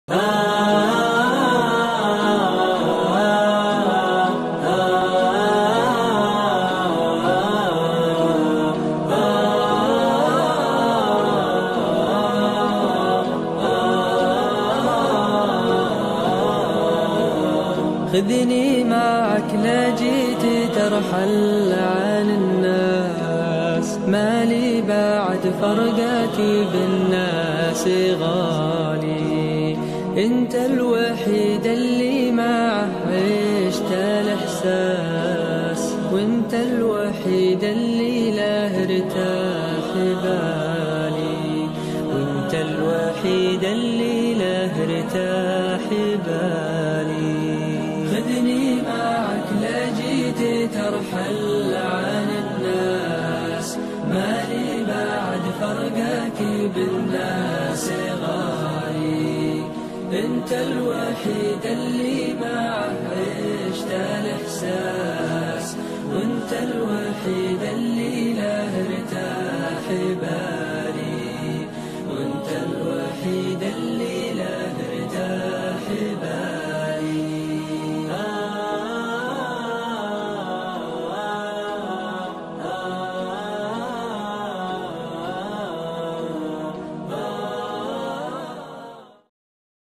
خذني معك لا جيت ترحل عن الناس، مالي بعد فرقاتي بالناس غالي. انت الوحيد اللي معه عشت الاحساس، وانت الوحيد اللي له ارتاح بالي، وانت الوحيد اللي له ارتاح بالي. خذني معك لا جيت ترحل عن الناس، مالي بعد فرقك بالناس غالي. انت الوحيد اللي معه عشت الاحساس، وانت الوحيد اللي له ارتاح بالي، وانت الوحيد اللي